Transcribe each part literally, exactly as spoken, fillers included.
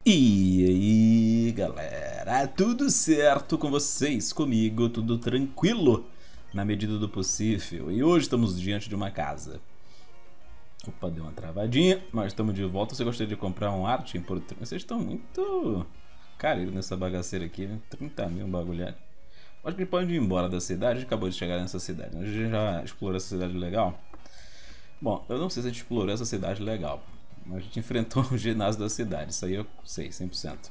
E aí, galera, tudo certo com vocês? Comigo, tudo tranquilo, na medida do possível. E hoje estamos diante de uma casa. Opa, deu uma travadinha, mas estamos de volta. Você gostaria de comprar um arte por... Vocês estão muito caros nessa bagaceira aqui, né? trinta mil bagulhar. Acho que a gente pode ir embora da cidade. A gente acabou de chegar nessa cidade. A gente já explorou essa cidade legal. Bom, eu não sei se a gente explorou essa cidade legal. A gente enfrentou o ginásio da cidade, isso aí eu sei, cem por cento.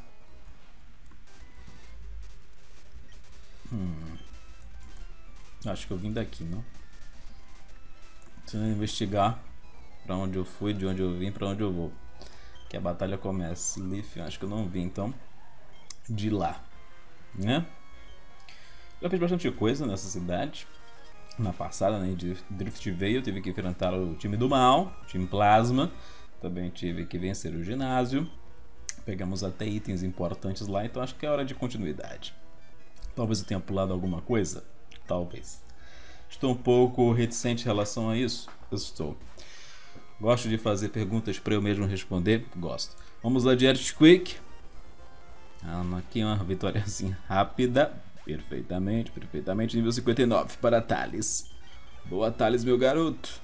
Hum. Acho que eu vim daqui, não? Preciso investigar pra onde eu fui, de onde eu vim, pra onde eu vou. Que a batalha começa. Leaf, acho que eu não vim, então. De lá, né? Já fiz bastante coisa nessa cidade. Na passada, né, de Drift veio, eu tive que enfrentar o time do mal, o time Plasma. Também tive que vencer o ginásio. Pegamos até itens importantes lá, então acho que é hora de continuidade. Talvez eu tenha pulado alguma coisa? Talvez. Estou um pouco reticente em relação a isso? Estou. Gosto de fazer perguntas para eu mesmo responder? Gosto. Vamos lá de Earthquake. Ah, aqui uma vitóriazinha rápida. Perfeitamente, perfeitamente. Nível cinquenta e nove para Thales. Boa, Thales, meu garoto.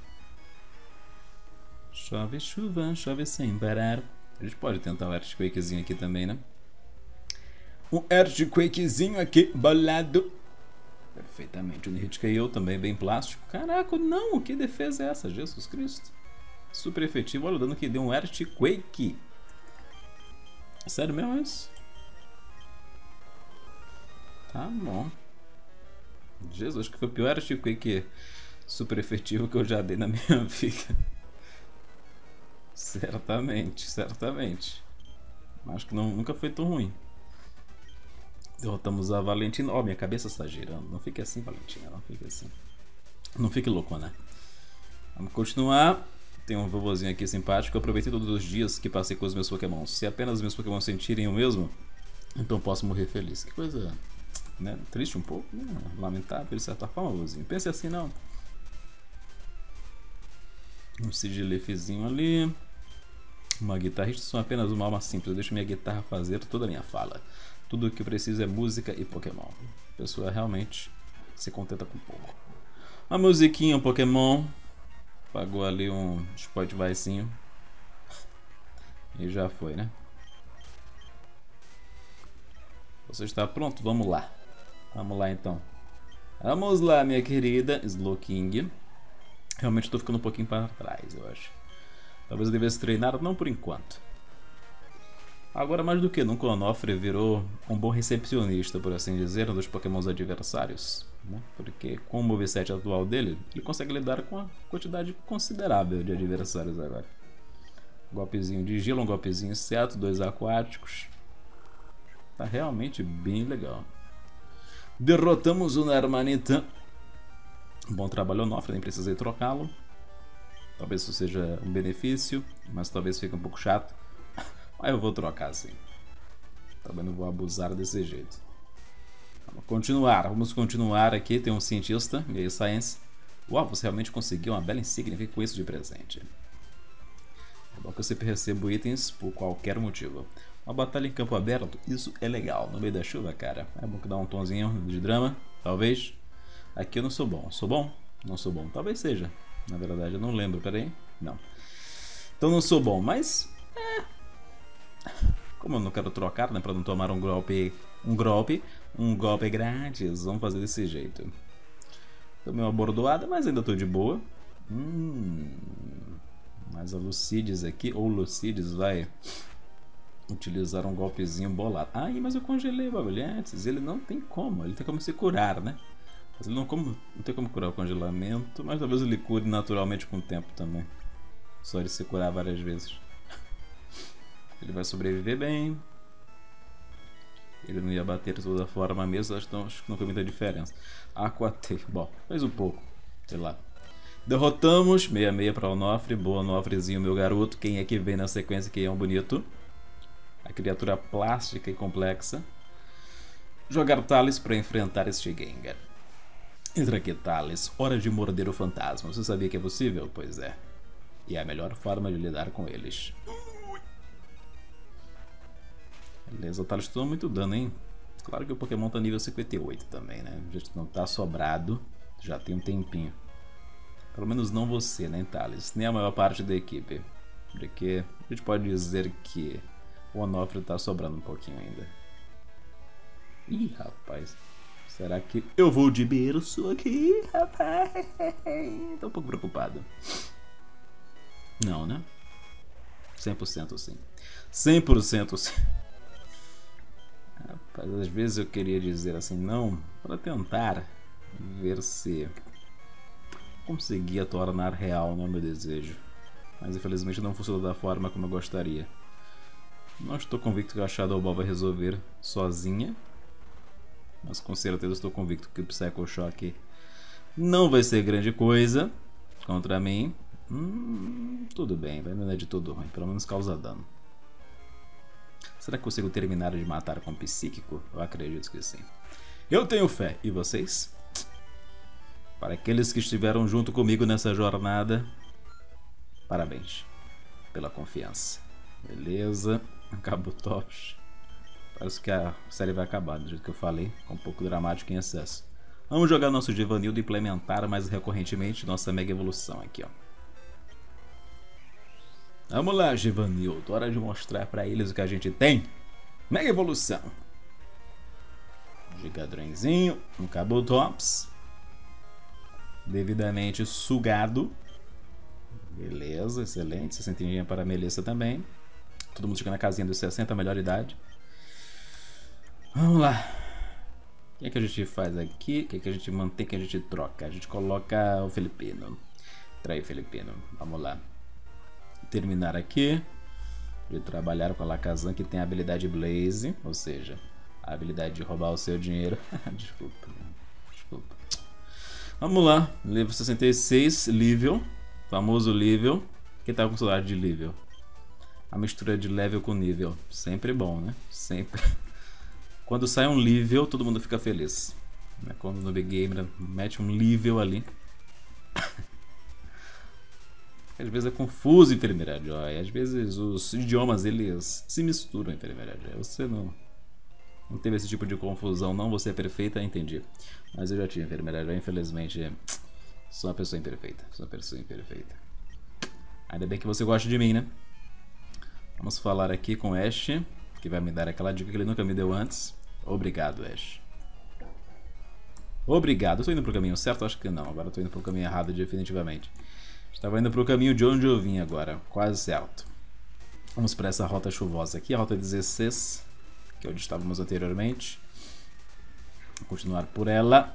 Chove chuva, chove sem parar. A gente pode tentar um Earthquakezinho aqui também, né? Um Earthquakezinho aqui, bolado. Perfeitamente. O Hit K O também bem plástico. Caraca, não! Que defesa é essa? Jesus Cristo. Super efetivo. Olha o dano que deu um Earthquake. Sério mesmo isso? Tá bom. Jesus, acho que foi o pior Earthquake super efetivo que eu já dei na minha vida. Certamente, certamente. Acho que não, nunca foi tão ruim. Derrotamos a Valentina. Ó, oh, minha cabeça está girando. Não fique assim, Valentina. Não fique assim. Não fique louco, né? Vamos continuar. Tem um vovozinho aqui simpático. Eu aproveitei todos os dias que passei com os meus pokémons. Se apenas os meus pokémons sentirem o mesmo, então posso morrer feliz. Que coisa, né? Triste um pouco, né? Lamentável de certa forma, vovozinho. Pense assim, não. Um Sigilifzinho ali. Uma guitarrista são apenas uma alma simples. Eu deixo minha guitarra fazer toda a minha fala. Tudo o que eu preciso é música e Pokémon. A pessoa realmente se contenta com pouco. Uma musiquinha, um Pokémon. Pagou ali um Spotifyzinho. E já foi, né? Você está pronto? Vamos lá. Vamos lá então. Vamos lá, minha querida Slowking. Realmente estou ficando um pouquinho para trás, eu acho. Talvez eu devesse treinar, não por enquanto. Agora, mais do que nunca, o Onofre virou um bom recepcionista, por assim dizer, dos pokémons adversários. Né? Porque com o moveset atual dele, ele consegue lidar com uma quantidade considerável de adversários agora. Golpezinho de gelo, um golpezinho inseto, dois aquáticos. Tá realmente bem legal. Derrotamos o Narmanita. Bom trabalho, Onofre, nem precisei trocá-lo. Talvez isso seja um benefício, mas talvez fique um pouco chato. Mas eu vou trocar assim. Também não vou abusar desse jeito. Vamos continuar, vamos continuar aqui. Tem um cientista, e aí, Science. Uau, você realmente conseguiu uma bela insígnia. Fique com isso de presente. É bom que eu sempre recebo itens por qualquer motivo. Uma batalha em campo aberto, isso é legal. No meio da chuva, cara. É bom que dá um tonzinho de drama, talvez. Aqui eu não sou bom. Sou bom? Não sou bom. Talvez seja. Na verdade, eu não lembro. Peraí. Não. Então não sou bom, mas... É. Como eu não quero trocar, né? Pra não tomar um golpe... Um golpe... Um golpe grátis. Vamos fazer desse jeito. Tomei uma bordoada, mas ainda tô de boa. Hum... Mas a Lucides aqui... Ou Lucides vai... Utilizar um golpezinho bolado. Ai, mas eu congelei o bagulho antes. Ele não tem como. Ele tem como se curar, né? Mas ele não, como, não tem como curar o congelamento, mas talvez ele cure naturalmente com o tempo também. Só ele se curar várias vezes. Ele vai sobreviver bem. Ele não ia bater de toda forma mesmo, acho que não, acho que não foi muita diferença. Aquatei, bom, fez um pouco, sei lá. Derrotamos, seis a seis para o Onofre, boa Onofrezinho, meu garoto. Quem é que vem na sequência, quem é um bonito? A criatura plástica e complexa. Jogar Thales para enfrentar este Gengar. Entra aqui, Thales. Hora de morder o fantasma. Você sabia que é possível? Pois é. E é a melhor forma de lidar com eles. Beleza, o Thales tomou muito dano, hein? Claro que o Pokémon tá nível cinquenta e oito também, né? Já não tá sobrado, já tem um tempinho. Pelo menos não você, né, Thales? Nem a maior parte da equipe. Porque a gente pode dizer que o Onofre tá sobrando um pouquinho ainda. Ih, rapaz. Será que eu vou de berço aqui, rapaz? Tô um pouco preocupado. Não, né? cem por cento sim. cem por cento sim. Rapaz, às vezes eu queria dizer assim, não, para tentar ver se conseguia tornar real, né, meu desejo. Mas infelizmente não funcionou da forma como eu gostaria. Não estou convicto que a Shadow Ball vai resolver sozinha. Mas com certeza estou convicto que o Psycho Shock não vai ser grande coisa contra mim. Hum, tudo bem, vai não é de todo ruim, pelo menos causa dano. Será que consigo terminar de matar com psíquico? Eu acredito que sim. Eu tenho fé, e vocês? Para aqueles que estiveram junto comigo nessa jornada, parabéns pela confiança. Beleza, acabou o Tosh. Parece que a série vai acabar, do jeito que eu falei, com um pouco dramático em excesso. Vamos jogar nosso Givanildo e implementar mais recorrentemente nossa Mega Evolução aqui, ó. Vamos lá, Givanildo, hora de mostrar pra eles o que a gente tem. Mega Evolução. Gigadronzinho, um Cabotops. Devidamente sugado. Beleza, excelente. sessenta para a Melissa também. Todo mundo chega na casinha dos sessenta, melhor idade. Vamos lá. O que é que a gente faz aqui? O que é que a gente mantém, que a gente troca? A gente coloca o Filipino. Trai Filipino. Vamos lá. Terminar aqui de trabalhar com a Lacazan, que tem a habilidade Blaze, ou seja, a habilidade de roubar o seu dinheiro. Desculpa, desculpa. Vamos lá, level sessenta e seis, Level, famoso Level. Quem tá com saudade de Level? A mistura de level com nível, sempre bom, né? Sempre. Quando sai um Level, todo mundo fica feliz. Quando no Big Gamer mete um Level ali. Às vezes é confuso Enfermeira Joy, às vezes os idiomas eles se misturam, Enfermeira Joy. Você não, não teve esse tipo de confusão, não, você é perfeita, entendi. Mas eu já tinha, Enfermeira Joy, infelizmente sou uma pessoa imperfeita, sou uma pessoa imperfeita. Ainda bem que você gosta de mim, né? Vamos falar aqui com o Ash, que vai me dar aquela dica que ele nunca me deu antes. Obrigado, Ash. Obrigado, eu tô indo pro caminho certo? Acho que não, agora eu tô indo pro caminho errado definitivamente. Estava indo para o caminho de onde eu vim agora, quase certo. Vamos para essa rota chuvosa aqui, a rota dezesseis, que é onde estávamos anteriormente. Vou continuar por ela.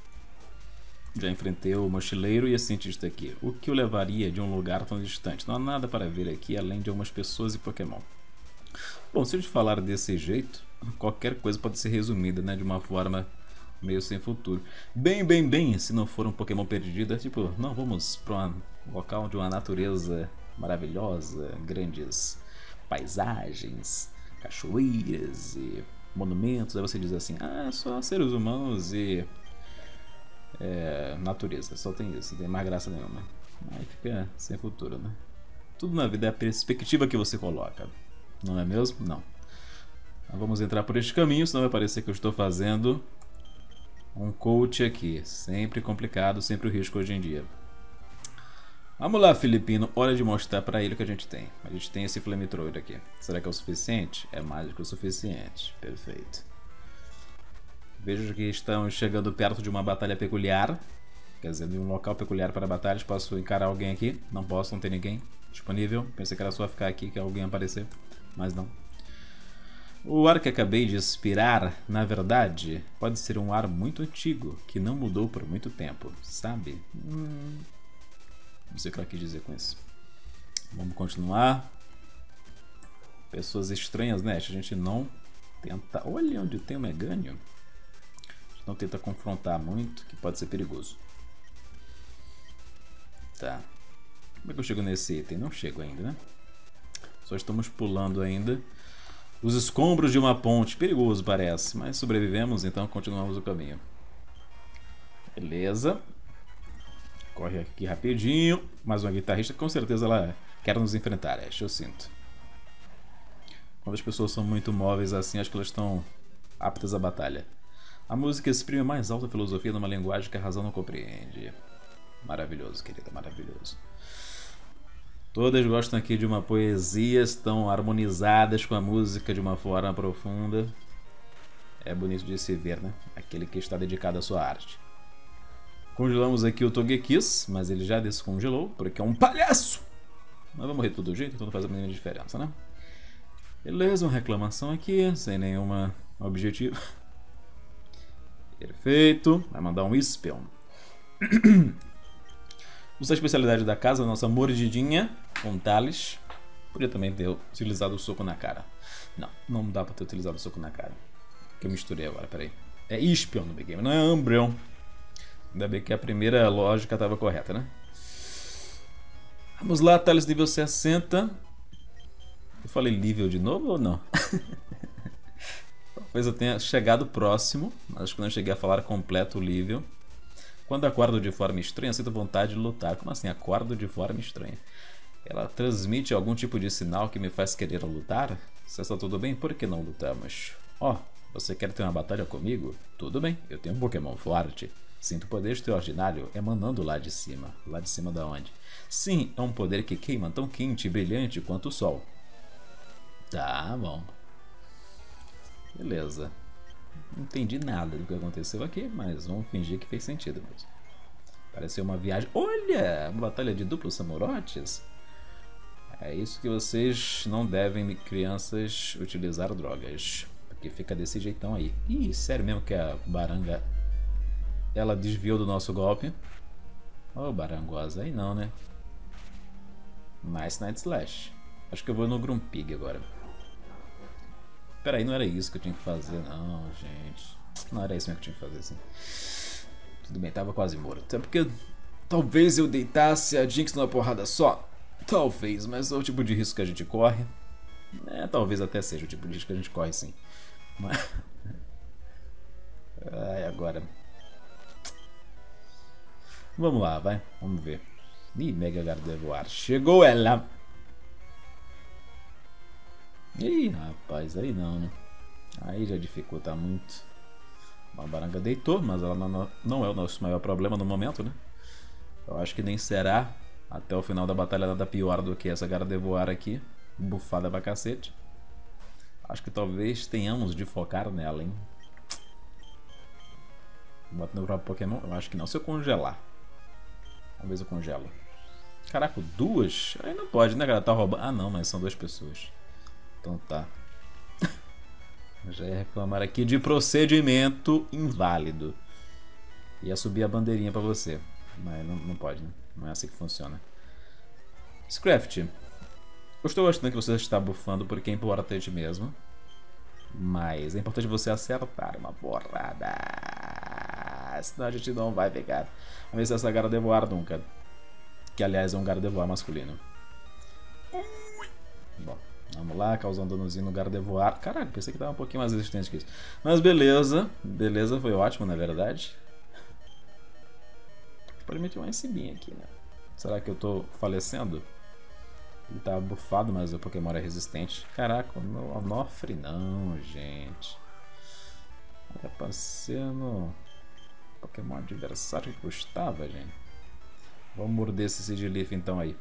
Já enfrentei o mochileiro e a cientista aqui. O que o levaria de um lugar tão distante? Não há nada para ver aqui, além de algumas pessoas e Pokémon. Bom, se a gente falar desse jeito, qualquer coisa pode ser resumida, né, de uma forma meio sem futuro. Bem, bem, bem, se não for um Pokémon perdido, é tipo, não, vamos para um local de uma natureza maravilhosa, grandes paisagens, cachoeiras e monumentos. Aí você diz assim, ah, é só seres humanos e é, natureza, só tem isso, não tem mais graça nenhuma. Aí fica sem futuro, né? Tudo na vida é a perspectiva que você coloca, não é mesmo? Não. Então, vamos entrar por este caminho, senão vai parecer que eu estou fazendo um coach aqui. Sempre complicado, sempre o risco hoje em dia. Vamos lá, Filipino. Hora de mostrar pra ele o que a gente tem. A gente tem esse Flamethrower aqui. Será que é o suficiente? É mais do que o suficiente. Perfeito. Vejo que estamos chegando perto de uma batalha peculiar. Quer dizer, de um local peculiar para batalhas. Posso encarar alguém aqui? Não posso, não tem ninguém disponível. Pensei que era só ficar aqui que alguém aparecer. Mas não. O ar que acabei de expirar, na verdade, pode ser um ar muito antigo, que não mudou por muito tempo, sabe? Hum, não sei o que ela quis dizer com isso. Vamos continuar. Pessoas estranhas, né? A gente não tenta... Olha onde tem o Megânio. A gente não tenta confrontar muito, que pode ser perigoso. Tá. Como é que eu chego nesse item? Não chego ainda, né? Só estamos pulando ainda os escombros de uma ponte. Perigoso parece, mas sobrevivemos, então continuamos o caminho. Beleza. Corre aqui rapidinho. Mais uma guitarrista, com certeza ela quer nos enfrentar, Ash, eu sinto. Quando as pessoas são muito móveis assim, acho que elas estão aptas à batalha. A música exprime a mais alta filosofia numa linguagem que a razão não compreende. Maravilhoso, querida, maravilhoso. Todas gostam aqui de uma poesia, estão harmonizadas com a música de uma forma profunda. É bonito de se ver, né? Aquele que está dedicado à sua arte. Congelamos aqui o Togekiss, mas ele já descongelou, porque é um palhaço! Mas vai morrer de todo jeito, então não faz a mínima diferença, né? Beleza, uma reclamação aqui, sem nenhuma objetivo. Perfeito. Vai mandar um Espion. Usa a especialidade da casa, a nossa mordidinha com Thales. Podia também ter utilizado o soco na cara. Não, não dá pra ter utilizado o soco na cara. Que eu misturei agora, peraí. É Espion no Big Game, não é Umbreon. Ainda bem que a primeira lógica estava correta, né? Vamos lá, Thales nível sessenta. Eu falei nível de novo ou não? Talvez eu tenha chegado próximo, mas acho que não cheguei a falar completo o nível. Quando acordo de forma estranha, sinto vontade de lutar. Como assim, acordo de forma estranha? Ela transmite algum tipo de sinal que me faz querer lutar? Se está tudo bem, por que não lutamos? Ó, oh, você quer ter uma batalha comigo? Tudo bem, eu tenho um Pokémon forte. Sinto poder extraordinário emanando lá de cima. Lá de cima da onde? Sim, é um poder que queima tão quente e brilhante quanto o sol. Tá bom. Beleza. Não entendi nada do que aconteceu aqui, mas vamos fingir que fez sentido mesmo. Pareceu uma viagem... Olha! Uma batalha de duplos Samorotes. É isso que vocês não devem, crianças, utilizar drogas. Porque fica desse jeitão aí. Ih, sério mesmo que a Baranga... Ela desviou do nosso golpe. Ô, oh, Barangosa, aí não, né? Nice Night Slash. Acho que eu vou no Grumpig agora. Peraí, não era isso que eu tinha que fazer, não, gente. Não era isso mesmo que eu tinha que fazer, assim. Tudo bem, tava quase morto. É porque talvez eu deitasse a Jinx numa porrada só. Talvez, mas é o tipo de risco que a gente corre. É, talvez até seja o tipo de risco que a gente corre, sim. Mas... Ai, agora... Vamos lá, vai. Vamos ver. Ih, Mega Gardevoir. Chegou ela! Ih, rapaz, aí não, né? Aí já dificulta muito. A Baranga deitou, mas ela não, não é o nosso maior problema no momento, né? Eu acho que nem será até o final da batalha nada pior do que essa Gardevoir aqui. Bufada pra cacete. Acho que talvez tenhamos de focar nela, hein? Bota no próprio Pokémon? Eu acho que não. Se eu congelar. Talvez eu congelo. Caraca, duas? Aí não pode, né, galera? Tá roubando. Ah, não, mas são duas pessoas. Então tá. Já ia reclamar aqui de procedimento inválido. Ia subir a bandeirinha pra você. Mas não, não pode, né? Não é assim que funciona. Scraft. Eu estou gostando que você está bufando porque é importante mesmo. Mas é importante você acertar uma porrada. Senão a gente não vai pegar. Vamos ver se essa Gardevoir nunca. Que aliás é um Gardevoir masculino. Bom, vamos lá, causando danozinho no Gardevoir. Caraca, pensei que estava um pouquinho mais resistente que isso. Mas beleza, beleza, foi ótimo na verdade. Pode meter um S B aqui, né? Será que eu tô falecendo? Ele tá bufado, mas o Pokémon é resistente. Caraca, o Onofre não, gente. Tá parecendo Pokémon adversário que custava, gente. Vamos morder esse Sigilyph então aí.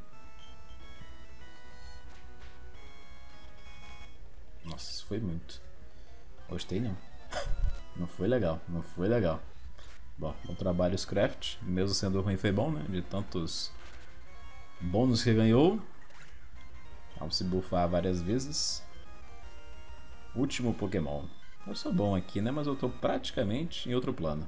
Nossa, isso foi muito. Gostei não. Não foi legal, não foi legal. Bom, bom trabalho Scraft. Mesmo sendo ruim foi bom, né? De tantos bônus que ganhou. Vamos se buffar várias vezes. Último Pokémon. Eu sou bom aqui, né? Mas eu tô praticamente em outro plano.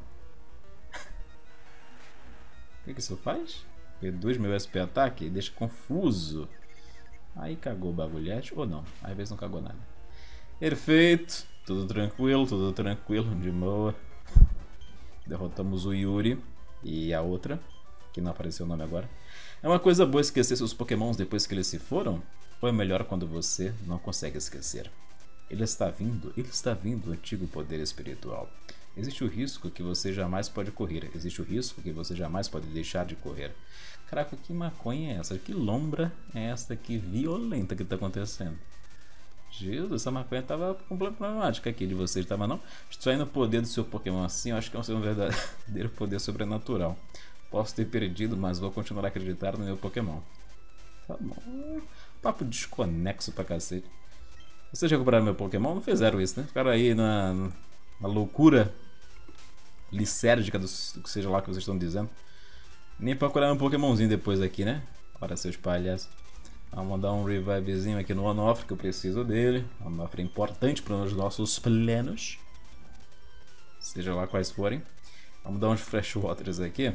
O que, que isso faz? Reduz meu S P ataque e deixa confuso. Aí cagou o bagulhete. Ou não, às vezes não cagou nada. Perfeito. Tudo tranquilo, tudo tranquilo. De boa. Derrotamos o Yuri e a outra, que não apareceu o nome agora. É uma coisa boa esquecer seus Pokémons depois que eles se foram? Ou é melhor quando você não consegue esquecer? Ele está vindo, ele está vindo, o antigo poder espiritual. Existe o risco que você jamais pode correr. Existe o risco que você jamais pode deixar de correr. Caraca, que maconha é essa? Que lombra é essa aqui violenta que está acontecendo? Jesus, essa maconha tava completamente problemática aqui de vocês, tava não? Extraindo o poder do seu Pokémon assim, eu acho que é um verdadeiro poder sobrenatural. Posso ter perdido, mas vou continuar a acreditar no meu Pokémon. Tá bom. Papo desconexo pra cacete. Vocês recuperaram meu Pokémon? Não fizeram isso, né? Ficaram aí na, na loucura licérgica do que seja lá que vocês estão dizendo. Nem procurar um Pokémonzinho depois aqui, né? Para seus palhaços. Vamos dar um revivezinho aqui no Onofre, que eu preciso dele. O Onofre é importante para os nossos planos. Seja lá quais forem. Vamos dar uns Fresh Waters aqui.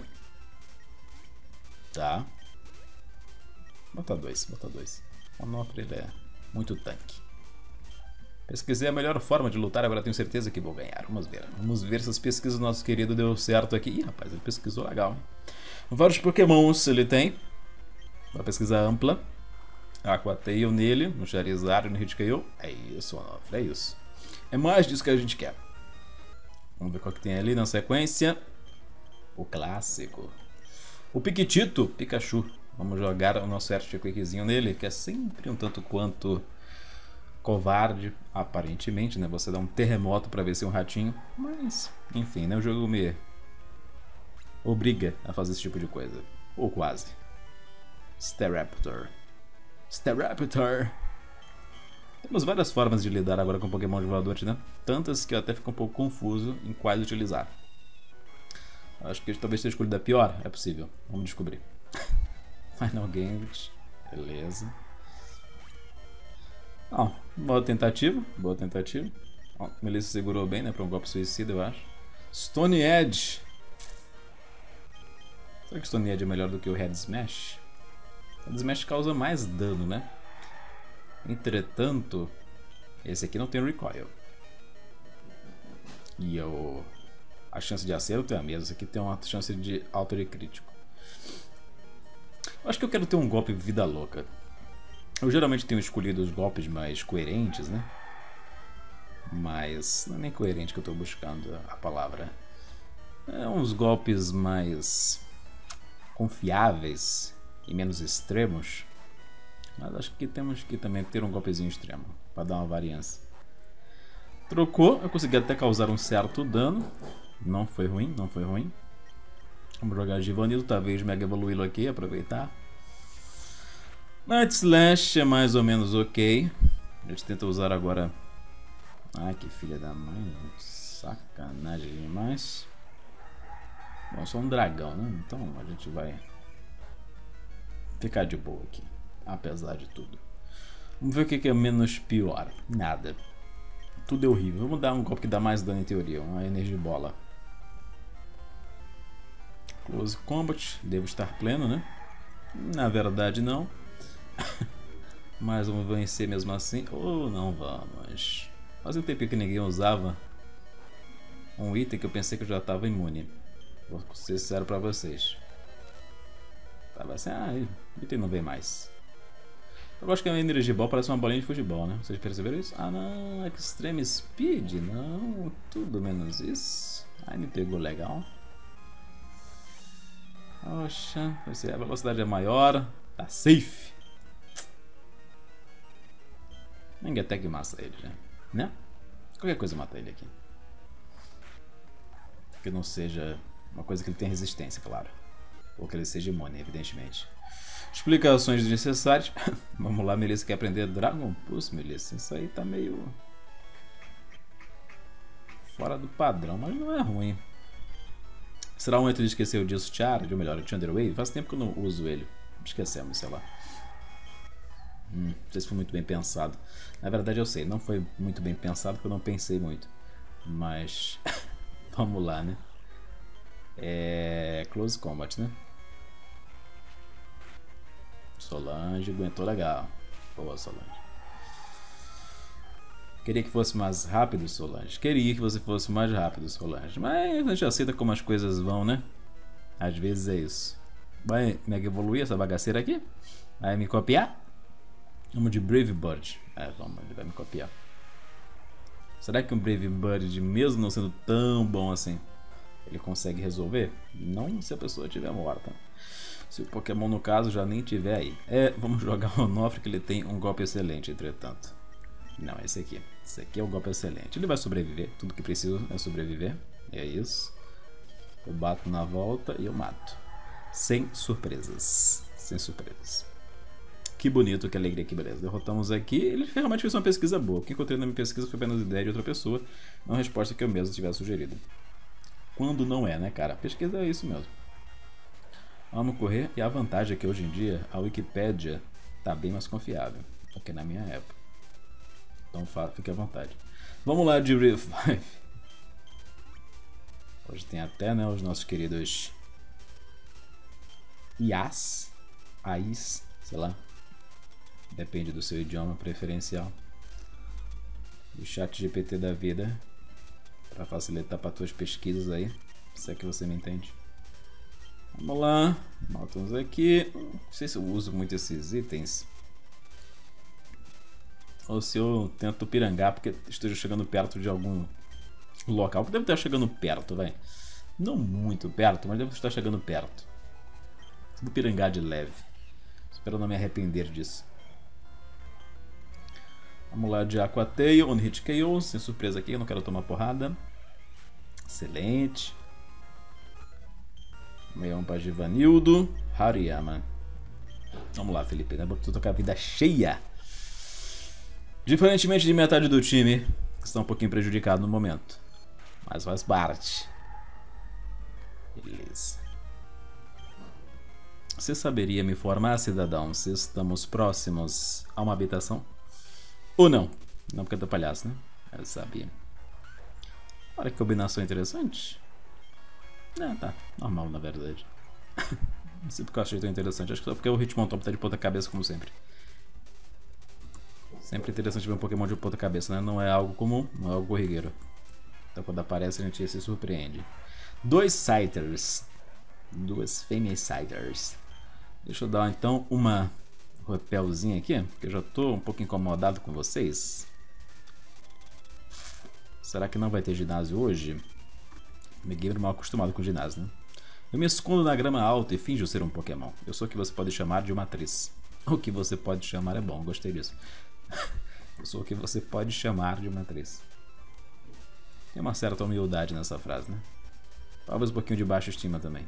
Tá. Bota dois, bota dois. O Onofre ele é muito tanque. Pesquisei a melhor forma de lutar, agora tenho certeza que vou ganhar. Vamos ver. Vamos ver se as pesquisas do nosso querido deu certo aqui. Ih, rapaz, ele pesquisou legal, hein? Vários Pokémons ele tem. Uma pesquisa ampla. Aquatail nele, no Charizard, no Hitkail. É isso, Onofre, é isso. É mais disso que a gente quer. Vamos ver qual que tem ali na sequência. O clássico. O Piquitito, Pikachu. Vamos jogar o nosso Earthquakezinho nele, que é sempre um tanto quanto covarde, aparentemente, né? Você dá um terremoto pra ver se é um ratinho. Mas, enfim, né? O jogo me obriga a fazer esse tipo de coisa. Ou quase. Staraptor. Staraptor. Temos várias formas de lidar agora com Pokémon de voadores, né? Tantas que eu até fico um pouco confuso em quais utilizar. Acho que talvez tenha escolhido a pior. É possível. Vamos descobrir. Final Gambit. Beleza. Ó, boa tentativa. Boa tentativa. Ó, Melissa segurou bem, né? Para um golpe suicida, eu acho. Stone Edge. Será que Stone Edge é melhor do que o Head Smash? O Head Smash causa mais dano, né? Entretanto, esse aqui não tem recoil. E eu... a chance de acerto é a mesma. Esse aqui tem uma chance de alto e crítico. Eu acho que eu quero ter um golpe vida louca. Eu geralmente tenho escolhido os golpes mais coerentes, né? Mas não é nem coerente que eu estou buscando a palavra. É uns golpes mais confiáveis e menos extremos. Mas acho que temos que também ter um golpezinho extremo para dar uma variância. Trocou, eu consegui até causar um certo dano. Não foi ruim, não foi ruim. Vamos jogar Givanildo, talvez Mega Evoluí-lo aqui, aproveitar. Night Slash é mais ou menos ok. A gente tenta usar agora... Ai, que filha da mãe. Sacanagem demais. Bom, sou um dragão, né? Então a gente vai ficar de boa aqui. Apesar de tudo. Vamos ver o que é menos pior. Nada. Tudo é horrível. Vamos dar um golpe que dá mais dano em teoria. Uma energia bola. Close Combat. Devo estar pleno, né? Na verdade não. Mas vamos vencer mesmo assim. Ou não vamos. Faz um tempo que ninguém usava um item que eu pensei que eu já estava imune. Vou ser sincero pra vocês. Tava assim, ah, o item não vem mais. Eu gosto que a Energy Ball parece uma bolinha de futebol, né? Vocês perceberam isso? Ah não, Extreme Speed? Não, tudo menos isso. Aí me pegou legal. Poxa, a velocidade é maior. Tá safe. Ninguém até que mata ele, né? Né? Qualquer coisa mata ele aqui. Que não seja uma coisa que ele tenha resistência, claro. Ou que ele seja imune, evidentemente. Explicações desnecessárias. Vamos lá, Melissa quer aprender Dragon Pulse, Melissa. Isso aí tá meio fora do padrão, mas não é ruim. Será um momento de esquecer o Discharge, ou melhor, o Thunder Wave? Faz tempo que eu não uso ele. Esquecemos, sei lá. Hum, não sei se foi muito bem pensado. Na verdade eu sei, não foi muito bem pensado porque eu não pensei muito. Mas vamos lá, né? É... Close Combat, né? Solange aguentou legal. Boa, Solange. Queria que fosse mais rápido, Solange. Queria que você fosse mais rápido, Solange. Mas a gente aceita como as coisas vão, né? Às vezes é isso. Vai mega evoluir essa bagaceira aqui? Vai me copiar? Vamos de Brave Bird. É, vamos, ele vai me copiar. Será que um Brave Bird, mesmo não sendo tão bom assim, ele consegue resolver? Não se a pessoa estiver morta. Se o Pokémon, no caso, já nem tiver aí. É, vamos jogar o Onofre, que ele tem um golpe excelente, entretanto. Não, esse aqui. Esse aqui é o golpe excelente. Ele vai sobreviver. Tudo que preciso é sobreviver. É isso. Eu bato na volta e eu mato. Sem surpresas. Sem surpresas. Que bonito, que alegria, que beleza. Derrotamos aqui. Ele realmente fez uma pesquisa boa. O que encontrei na minha pesquisa foi apenas ideia de outra pessoa. Não resposta que eu mesmo tivesse sugerido. Quando não é, né, cara? Pesquisa é isso mesmo. Vamos correr. E a vantagem é que hoje em dia a Wikipédia tá bem mais confiável do que na minha época. Então fique à vontade. Vamos lá de Revive. Hoje tem até, né, os nossos queridos I As, A Is, sei lá. Depende do seu idioma preferencial. O chat G P T da vida. Para facilitar para tuas pesquisas aí. Se é que você me entende. Vamos lá. Matamos aqui. Não sei se eu uso muito esses itens. Ou se eu tento pirangar porque esteja chegando perto de algum local. Porque deve estar chegando perto, vai. Não muito perto, mas deve estar chegando perto. Vou pirangar de leve. Espero não me arrepender disso. Vamos lá de Aqua Tail, on hit K O, sem surpresa aqui, eu não quero tomar porrada. Excelente. Meião para Givanildo, Hariyama. Vamos lá, Felipe, né? Vou tocar a vida cheia. Diferentemente de metade do time, que está um pouquinho prejudicado no momento. Mas faz parte. Beleza. Você saberia me informar, cidadão, se estamos próximos a uma habitação? Ou não? Não porque eu tô palhaço, né? Eu sabia. Olha que combinação interessante. É, tá. Normal, na verdade. Não sei porque eu achei tão interessante. Acho que só porque o Hitmontop tá de ponta cabeça, como sempre. Sempre interessante ver um Pokémon de ponta cabeça, né? Não é algo comum, não é algo corriqueiro. Então quando aparece a gente se surpreende. Dois Scythers. Duas Fêmeas-Scythers. Deixa eu dar então uma repelzinha aqui, porque eu já tô um pouco incomodado com vocês. Será que não vai ter ginásio hoje? Me gamer mal acostumado com ginásio, né? Eu me escondo na grama alta e finjo ser um Pokémon. Eu sou o que você pode chamar de uma atriz. O que você pode chamar é bom, gostei disso. Eu sou o que você pode chamar de uma atriz. Tem uma certa humildade nessa frase, né? Talvez um pouquinho de baixa estima também.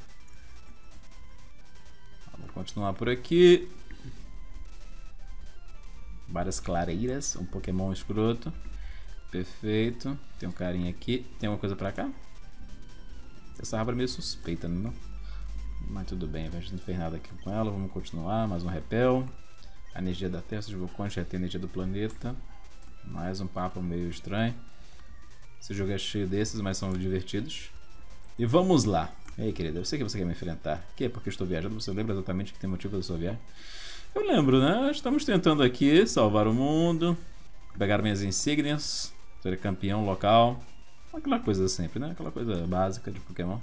Vamos continuar por aqui. Várias clareiras, um Pokémon escroto. Perfeito. Tem um carinha aqui. Tem alguma coisa pra cá? Essa árvore é meio suspeita, não? Mas tudo bem, a gente não fez nada aqui com ela. Vamos continuar. Mais um repel. A energia da Terra, os vulcões já tem a energia do planeta. Mais um papo meio estranho. Esse jogo é cheio desses, mas são divertidos. E vamos lá. Ei, querida, eu sei que você quer me enfrentar. Que é porque eu estou viajando. Você lembra exatamente que tem motivo da sua viagem? Eu lembro, né? Estamos tentando aqui salvar o mundo. Pegar minhas insígnias. Ser campeão local. Aquela coisa sempre, né? Aquela coisa básica de Pokémon.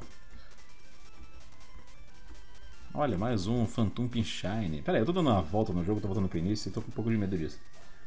Olha, mais um Phantom Pinshine. Pera aí, eu tô dando uma volta no jogo, tô voltando pro início e tô com um pouco de medo disso.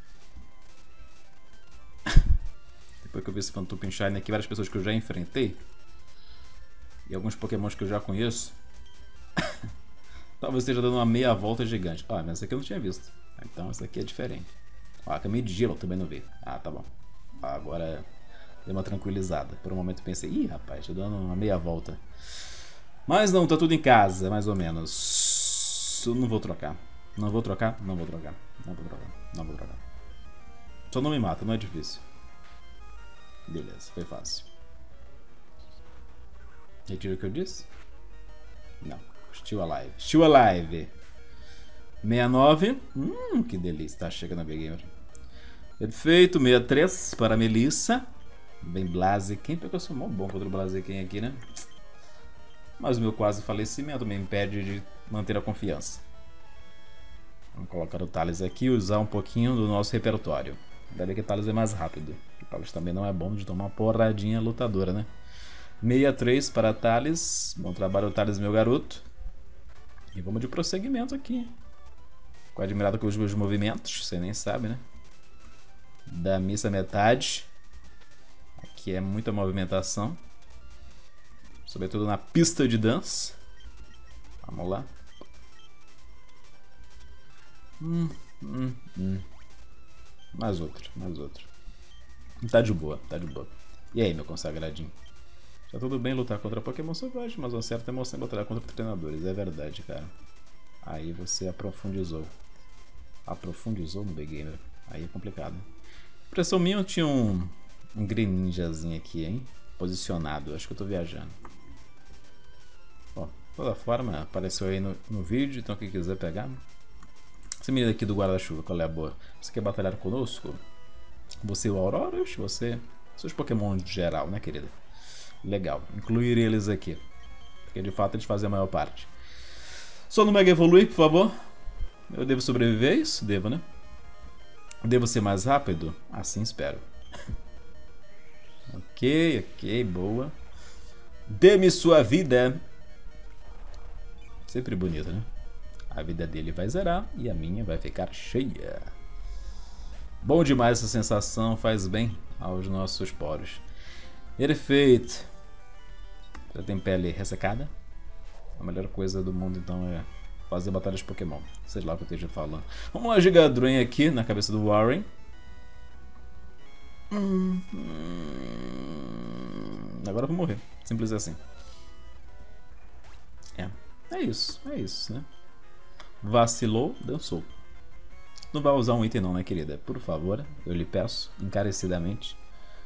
Depois que eu vi esse Phantom Pinshine aqui, várias pessoas que eu já enfrentei e alguns Pokémons que eu já conheço, talvez esteja dando uma meia volta gigante. Ah, mas essa aqui eu não tinha visto. Então essa aqui é diferente. Ah, caminho de gelo eu também não vi. Ah, tá bom. Ah, agora deu uma tranquilizada. Por um momento eu pensei, ih, rapaz, tô dando uma meia volta. Mas não, tá tudo em casa, mais ou menos. Eu não vou trocar. Não vou trocar? Não vou trocar. Não vou trocar. Não vou trocar. Só não me mata, não é difícil. Beleza, foi fácil. Retiro o que eu disse? Não. Still Alive. Still Alive. sessenta e nove. Hum, que delícia. Tá chegando a Big Gamer. Perfeito. sessenta e três para a Melissa. Bem Blaziken. Porque eu sou mó bom contra o Blaziken aqui, né? Mas o meu quase falecimento me impede de manter a confiança. Vamos colocar o Thales aqui e usar um pouquinho do nosso repertório. Ainda bem que o Thales é mais rápido. O Thales também não é bom de tomar uma porradinha lutadora, né? sessenta e três para Thales. Bom trabalho, Thales, meu garoto. E vamos de prosseguimento aqui. Ficou admirado com os meus movimentos. Você nem sabe, né? Da missa metade. Aqui é muita movimentação. Sobretudo na pista de dança. Vamos lá. Hum, hum, hum. Mais outro, mais outro. Tá de boa, tá de boa. E aí, meu consagradinho? Tá tudo bem lutar contra Pokémon selvagem, mas uma certa emoção em batalhar contra treinadores. É verdade, cara. Aí você aprofundizou. Aprofundizou no Big Gamer. Aí é complicado. Impressão minha, eu tinha um, um Greninjazinho aqui, hein? Posicionado. Acho que eu tô viajando. Bom, de toda forma, apareceu aí no, no vídeo, então quem quiser pegar. Esse menino aqui do guarda-chuva, qual é a boa? Você quer batalhar conosco? Você e o Aurora? Você... Seus Pokémon de geral, né, querida? Legal. Incluir eles aqui. Porque de fato eles fazem a maior parte. Só no Mega Evoluir, por favor. Eu devo sobreviver a isso? Devo, né? Devo ser mais rápido? Assim espero. Ok, ok, boa. Dê-me sua vida. Sempre bonito, né? A vida dele vai zerar e a minha vai ficar cheia. Bom demais essa sensação, faz bem aos nossos poros. Perfeito. Já tem pele ressecada. A melhor coisa do mundo então é fazer batalhas de Pokémon. Sei lá o que eu esteja falando. Vamos lá, Gigadron aqui na cabeça do Warren. Hum, hum, agora eu vou morrer. Simples assim. É, é isso, é isso, né? Vacilou, dançou. Não vai usar um item não, né, querida? Por favor, eu lhe peço, encarecidamente.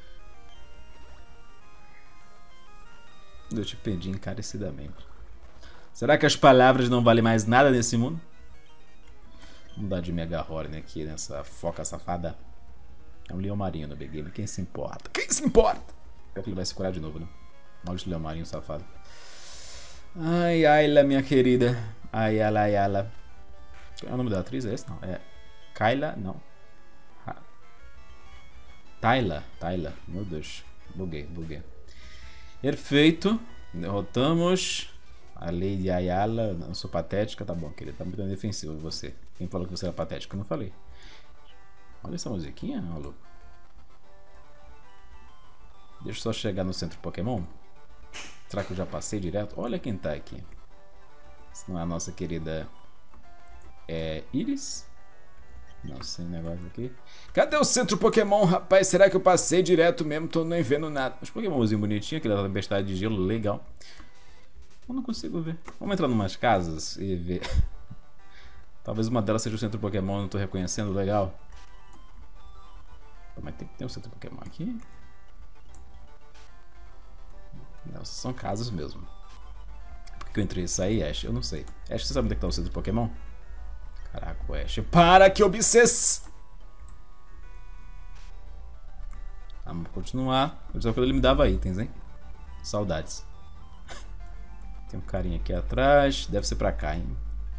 Eu te pedi encarecidamente. Será que as palavras não valem mais nada nesse mundo? Vamos dar de Mega Horn aqui nessa foca safada. É um leão marinho no Big Game. Quem se importa? Quem se importa? Pior que ele vai se curar de novo, né? Maldito leão marinho safado. Ai, Ayla, minha querida. Ai, Ayla, Ayla. É o nome da atriz? É esse? Não. É Kayla? Não. Ha. Tayla. Tayla. Meu Deus. Buguei, buguei. Perfeito. Derrotamos a Lady Ayala. Não sou patética. Tá bom, querida. Tá muito defensivo você. Quem falou que você era patética? Eu não falei. Olha essa musiquinha, maluco. Deixa eu só chegar no centro Pokémon. Será que eu já passei direto? Olha quem tá aqui. Se não é a nossa querida é, Iris? Não, sem negócio aqui. Cadê o centro Pokémon, rapaz? Será que eu passei direto mesmo? Tô nem vendo nada. Os Pokémonzinho bonitinho, aquele da tempestade de gelo, legal. Eu não consigo ver. Vamos entrar em umas casas e ver. Talvez uma delas seja o centro Pokémon, eu não tô reconhecendo, legal. Mas tem que ter um centro Pokémon aqui. Não, são casas mesmo. Por que eu entrei e saí, Ash? Eu não sei. Ash, você sabe onde é que tá o centro Pokémon? Caraca, o Ash. Para que obsess! Vamos continuar. Eu só quando ele me dava itens, hein? Saudades. Tem um carinha aqui atrás. Deve ser pra cá, hein?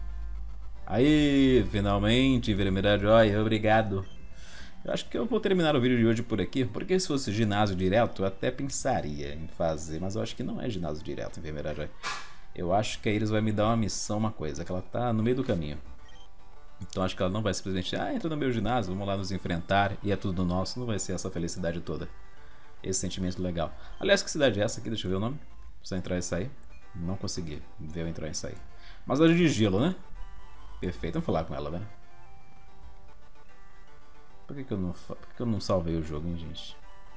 Aí, finalmente, Vermelha Joia. Obrigado. Eu acho que eu vou terminar o vídeo de hoje por aqui, porque se fosse ginásio direto, eu até pensaria em fazer, mas eu acho que não é ginásio direto, Enfermeira Joy. Eu acho que a Iris vai me dar uma missão, uma coisa, que ela tá no meio do caminho. Então acho que ela não vai simplesmente, ah, entra no meu ginásio, vamos lá nos enfrentar e é tudo nosso, não vai ser essa felicidade toda. Esse sentimento legal. Aliás, que cidade é essa aqui? Deixa eu ver o nome. Precisa entrar e sair. Não consegui ver eu entrar e sair. Mas cidade de gelo, né? Perfeito, vamos falar com ela, velho. Por que, que, eu não, por que, que eu não salvei o jogo, hein, gente?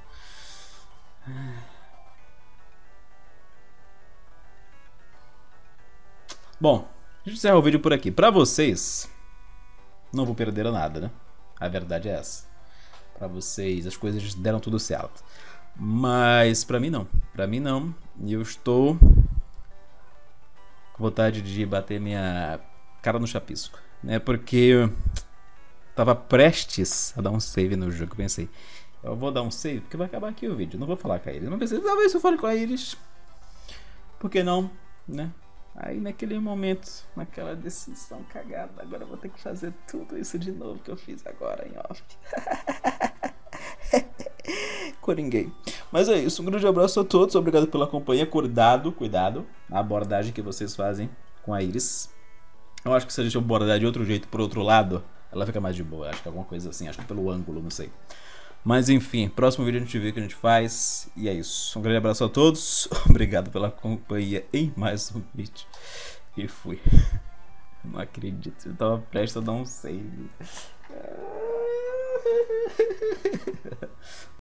Bom, a gente encerra o vídeo por aqui. Pra vocês, não vou perder nada, né? A verdade é essa. Pra vocês, as coisas deram tudo certo. Mas pra mim não. Pra mim não. E eu estou com vontade de bater minha cara no chapisco, né? Porque tava prestes a dar um save no jogo. Eu pensei, eu vou dar um save porque vai acabar aqui o vídeo. Não vou falar com a Iris. Mas pensei, talvez se eu fale com a Iris, por que não, né? Aí naquele momento, naquela decisão cagada, agora eu vou ter que fazer tudo isso de novo que eu fiz agora em off. Coringuei. Mas é isso, um grande abraço a todos, obrigado pela companhia. Cuidado, cuidado na abordagem que vocês fazem com a Iris. Eu acho que se a gente abordar de outro jeito, por outro lado, ela fica mais de boa. Acho que alguma coisa assim, acho que pelo ângulo, não sei. Mas enfim, próximo vídeo a gente vê o que a gente faz. E é isso. Um grande abraço a todos. Obrigado pela companhia em mais um vídeo. E fui. Não acredito. Eu tava prestes a dar um save.